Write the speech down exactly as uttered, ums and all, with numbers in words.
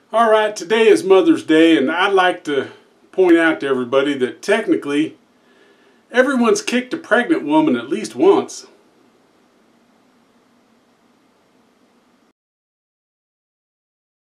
All right, today is Mother's Day, and I'd like to point out to everybody that technically everyone's kicked a pregnant woman at least once.